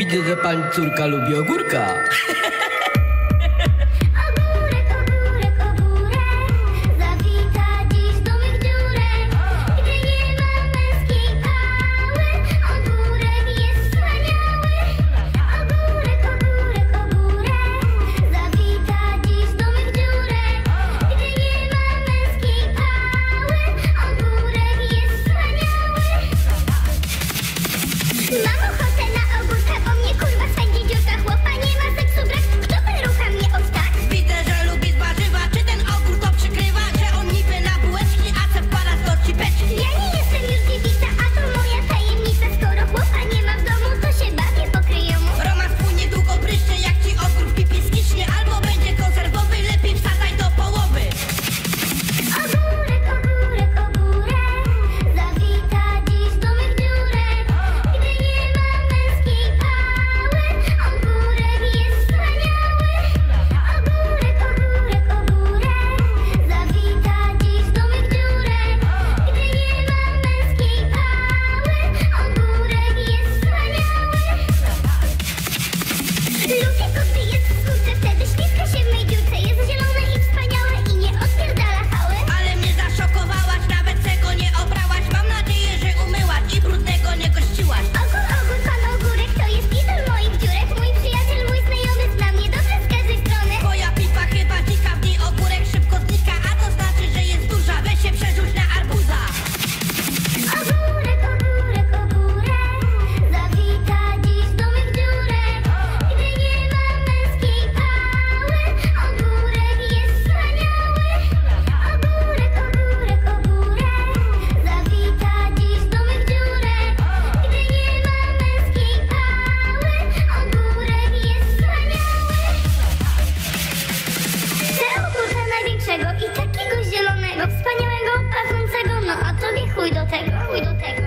widzę, że pani córka lubi ogórka. Mam ochotę na ogórka, bo mnie kurwa spędzi dziurka. Chłopa nie ma seksu brak, kto wyrucha mnie od tak? Widzę, że lubisz warzywa, czy ten ogór to przykrywa? Że on niby na bułeczki, a se wpada do cipeczki. Ja nie jestem już dziewica, a to moja tajemnica. Skoro chłopa nie ma w domu, to się bawię po kryjomu. Romans twój niedługo pryszcze, jak ci ogór w pipie skicznie. Albo będzie konserwowy, lepiej wsadzaj do połowy. Ogórek, ogórek, ogórek, zawita dziś do mych dziurek. Gdy nie ma męskiej pały, ogórek jest wspaniały. Ogórek, ogórek, ogórek, zawita dziś do mych dziurek. Gdy nie ma męskiej pały, ogórek jest wspaniały. Lubię go, gdy jest w skórce, wtedy ślizga się w mej dziurce. Jest zielone i wspaniałe i nie odpierdala hały. Ale mnie zaszokowałaś, nawet tego nie obrałaś. Mam nadzieję, że umyłaś i brudnego nie gościłaś. Ogór, ogór, pan ogórek, to jest idol moich dziurek. Mój przyjaciel, mój znajomy zna mnie dobrze z każdej strony. Twoja pipa chyba dzika, w niej ogórek szybko znika. A to znaczy, że jest duża, weź się przerzuć na arbuza. Ogórek, ogórek, ogórek, zawita dziś do mych dziurek. Gdy nie ma męskiej pały, ogórek jest wspaniały. Ogórek, ogórek, ogórek, zawita dziś do mych dziurek. Gdy nie ma męskiej pały, ogórek jest wspaniały. Chcę ogórka największego i takiego zielonego, wspaniałego, pachnącego, no a tobie chuj do tego, chuj do tego.